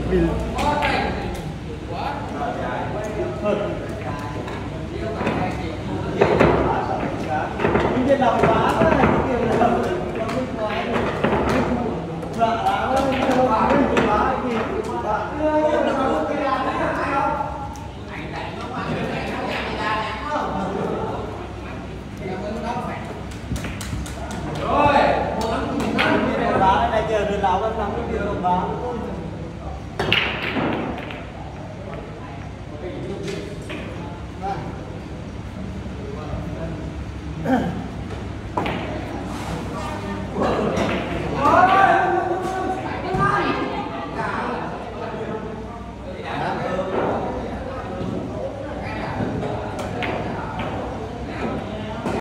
Viên đồng quá đấy, cái kiểu là nó không quá đấy. Sợ lắm, không quá thì quá thì rồi, một đá này chờ được lão vẫn nắm cái đồng đá.